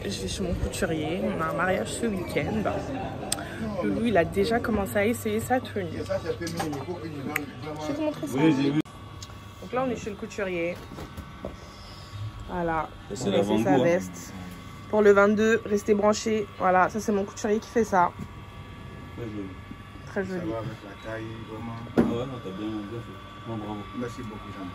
je vais chez mon couturier. On a un mariage ce week-end. Loulou, il a déjà commencé à essayer sa tenue. Je vais te montrer ça. Donc là, on est chez le couturier. Voilà, il a fait sa veste. Pour le 22, restez branchés. Voilà, ça c'est mon couturier qui fait ça. Très joli. Très joli. Ça va avec la taille, vraiment. Ah ouais, non, t'as bien fait. Non, bravo. Merci beaucoup, Jean.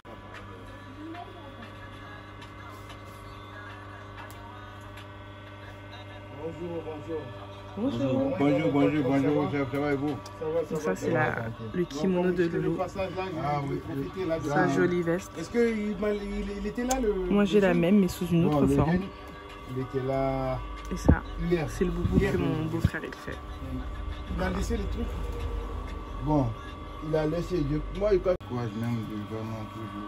Bonjour. Bonjour, ça va et vous? Donc ça c'est le kimono de Loulou. Ah oui, profitez là. Sa jolie veste. Est-ce qu'il était là le... Moi j'ai la même mais sous une autre forme. Il était là... Et ça, hier. c'est le boubou que mon beau-frère il fait. Il a laissé les trucs. Bon, il a laissé. Moi, il croit que même de vraiment toujours.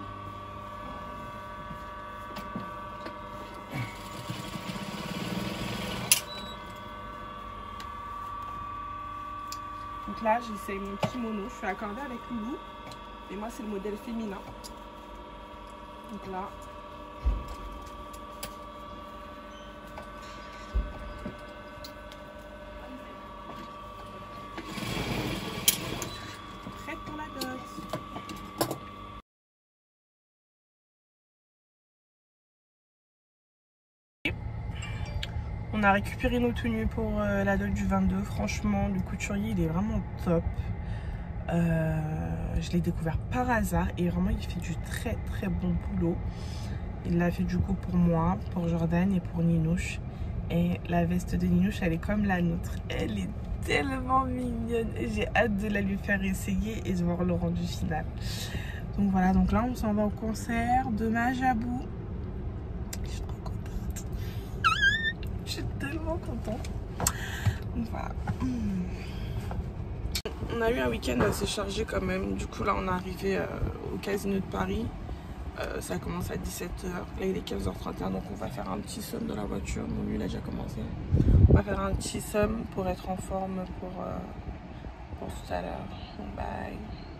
Donc là, j'essaye mon kimono. Je suis accordée avec Loulou. Et moi, c'est le modèle féminin. Donc là. Prête pour la dot. On a récupéré nos tenues pour la dot du 22. Franchement, le couturier, il est vraiment top. Je l'ai découvert par hasard et vraiment, il fait du très très bon boulot. Il l'a fait du coup pour moi, pour Jordan et pour Ninouche. Et la veste de Ninouche, elle est comme la nôtre. Elle est tellement mignonne. J'ai hâte de la lui faire essayer et de voir le rendu final. Donc voilà, donc là, on s'en va au concert de Majabou. Je suis trop contente. Je suis tellement contente. Donc voilà. On a eu un week-end assez chargé quand même. Du coup, là, on est arrivé au Casino de Paris. Ça a commencé à 17h. Là, il est 15h31. Donc, on va faire un petit somme dans la voiture. Bon, lui, il a déjà commencé. On va faire un petit somme pour être en forme pour tout à l'heure. Bye.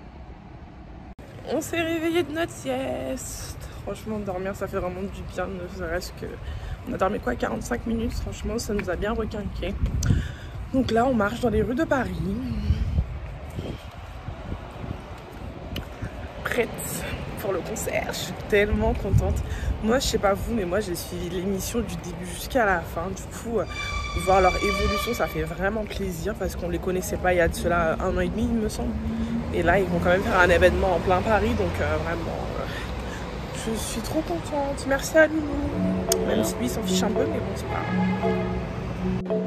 On s'est réveillé de notre sieste. Franchement, dormir, ça fait vraiment du bien. Ne serait-ce que... On a dormi quoi, 45 minutes. Franchement, ça nous a bien requinqué. Donc là, on marche dans les rues de Paris. Prête pour le concert, je suis tellement contente. Moi, je sais pas vous, mais moi j'ai suivi l'émission du début jusqu'à la fin. Du coup, voir leur évolution, ça fait vraiment plaisir parce qu'on les connaissait pas il y a de cela 1 an et demi, il me semble. Et là, ils vont quand même faire un événement en plein Paris, donc vraiment, je suis trop contente. Merci à Loulou, même si lui il s'en fiche un peu, mais bon, c'est pas grave.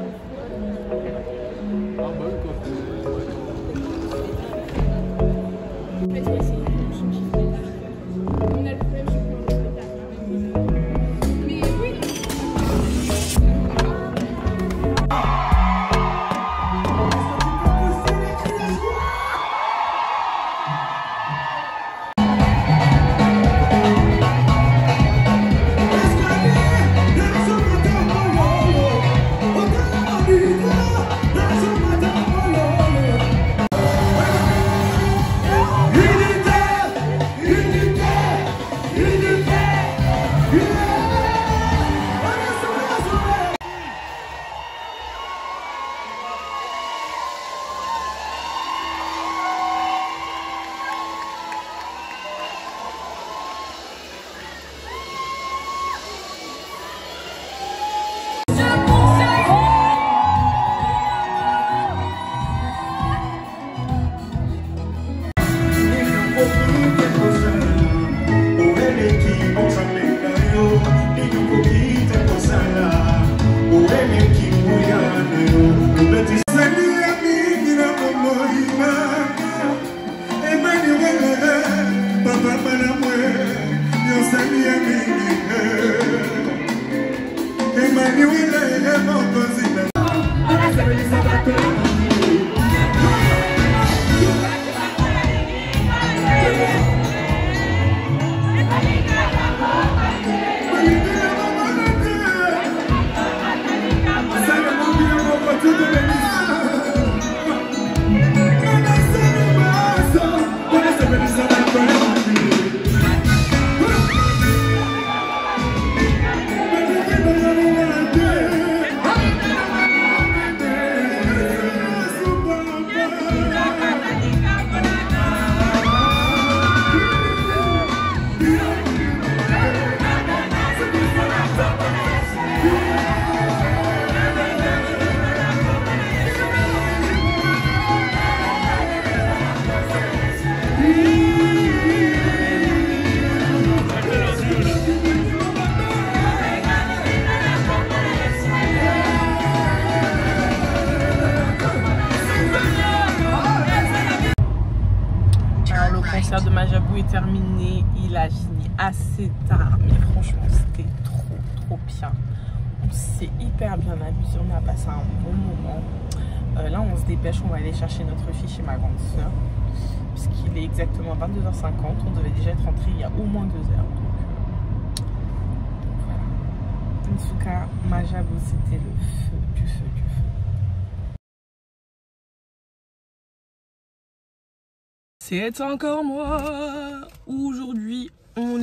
l'anniversaire de Majabou est terminé. Il a fini assez tard, mais franchement, c'était trop bien. On s'est hyper bien amusé, on a passé un bon moment. Là, on se dépêche, on va aller chercher notre fille chez ma grande soeur. Puisqu'il est exactement 22h50. On devait déjà être rentré il y a au moins 2 heures. Donc voilà. En tout cas, Majabou, c'était le feu du feu du feu. C'est encore moi. Aujourd'hui,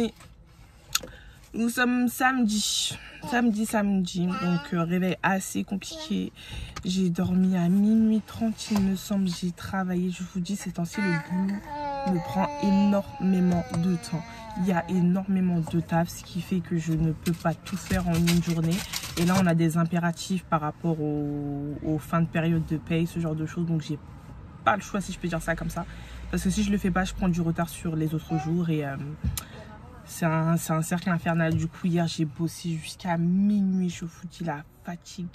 nous sommes samedi. Donc réveil assez compliqué. J'ai dormi à minuit 30, il me semble. J'ai travaillé, je vous dis, ces temps-ci, le boulot me prend énormément de temps. Il y a énormément de taf, ce qui fait que je ne peux pas tout faire en une journée. Et là, on a des impératifs par rapport aux fins de période de paye, ce genre de choses. Donc j'ai pas le choix, si je peux dire ça comme ça. Parce que si je le fais pas, je prends du retard sur les autres jours. Et c'est un cercle infernal. Du coup, hier, j'ai bossé jusqu'à minuit. Je vous dis la fatigue.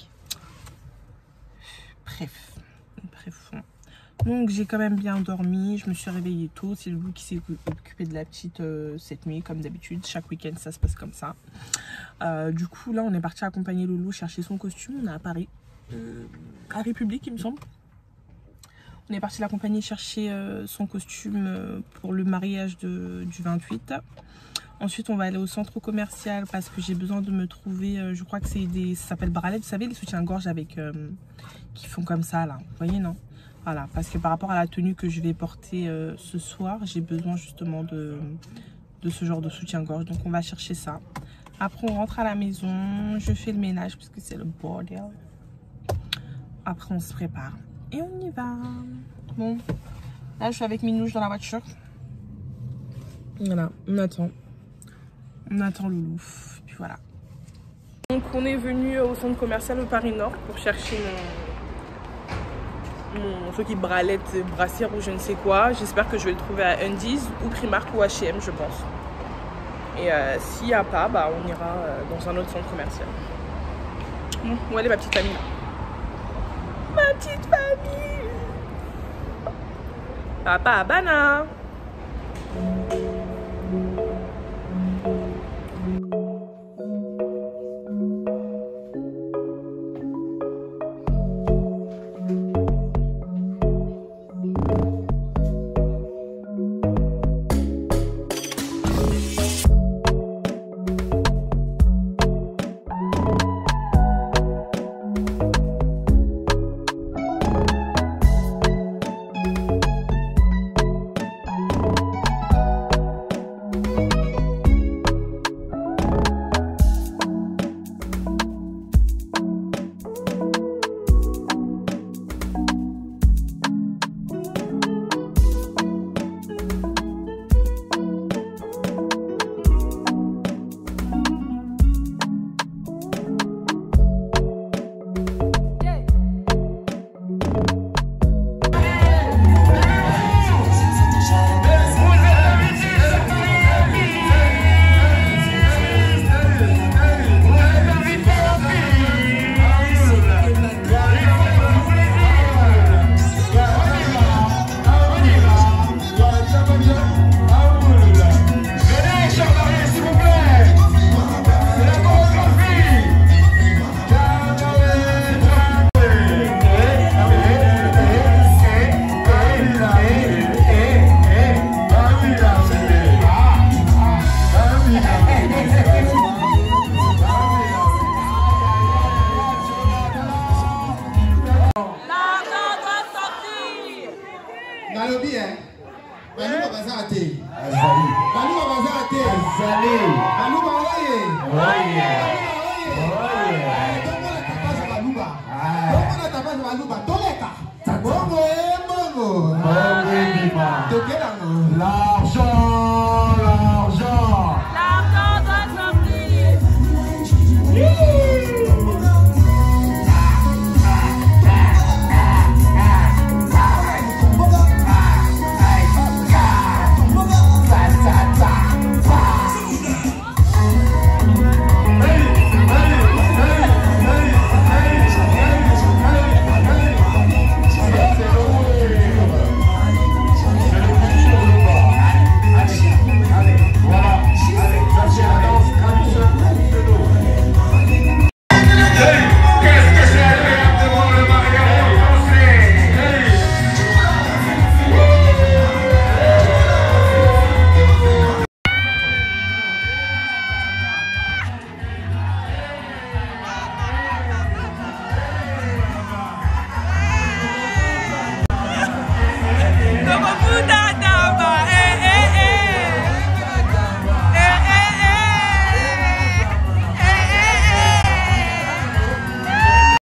Bref. Donc, j'ai quand même bien dormi. Je me suis réveillée tôt. C'est le Loup qui s'est occupé de la petite cette nuit, comme d'habitude. Chaque week-end, ça se passe comme ça. Du coup, là, on est parti accompagner Loulou chercher son costume. On est à Paris. À République, il me semble. On est parti l'accompagner chercher son costume pour le mariage du 28. Ensuite, on va aller au centre commercial parce que j'ai besoin de me trouver, je crois que c'est ça s'appelle bralette. Vous savez, les soutiens-gorge avec qui font comme ça, là. Vous voyez, non? Voilà, parce que par rapport à la tenue que je vais porter ce soir, j'ai besoin justement de ce genre de soutien-gorge. Donc, on va chercher ça. Après, on rentre à la maison. Je fais le ménage parce que c'est le bordel. Après, on se prépare. Et on y va. Bon, là, je suis avec Minouche dans la voiture. Voilà, on attend. On attend Loulou. Et puis voilà. Donc, on est venu au centre commercial au Paris Nord pour chercher mon truc qui bralette, brassière ou je ne sais quoi. J'espère que je vais le trouver à Undies ou Primark ou H&M, je pense. Et s'il n'y a pas, bah, on ira dans un autre centre commercial. Bon, où elle est ma petite famille là? Ma petite famille. Papa Bana. Nalobi hein. Banu babaza ate. Banu babaza ate. Zali. Banu baoye. Oye. Oye. Tokola tapaza baluba. Tokola tapaza baluba. Toleka. Bongo bongo. Bongo bima.